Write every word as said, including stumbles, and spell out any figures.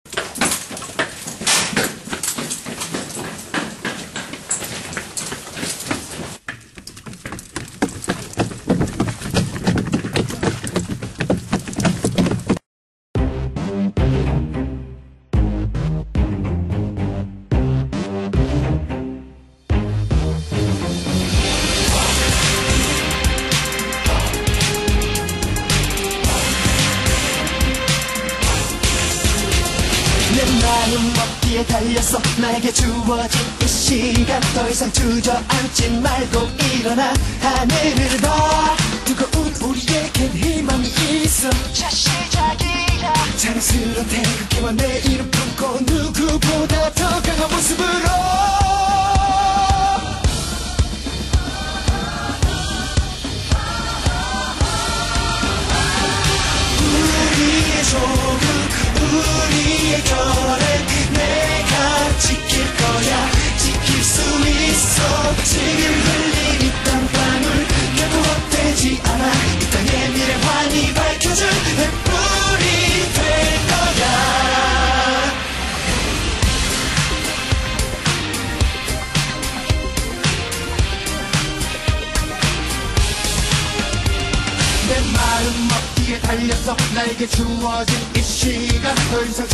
내 마음 어디에 달렸어. 나에게 주어진 이 시간 더 이상 주저앉지 말고 일어나 하늘을 봐. 뜨거운 우리에겐 희망이 있어. 자 시작이야. 자랑스러운 태극기와 내 이름 품고 누구보다 더 강한 모습으로 우리의 조국 우리의 결의 내가 지킬 거야. 지킬 수 있어. 지금 흘린 이 땀방울 결코 헛되지 않아. 이 땅의 미래 환히 밝혀줄 횃불이 될 거야. 내 마음 어디에 달렸어. 나에게 주어진 이 시간 더 이상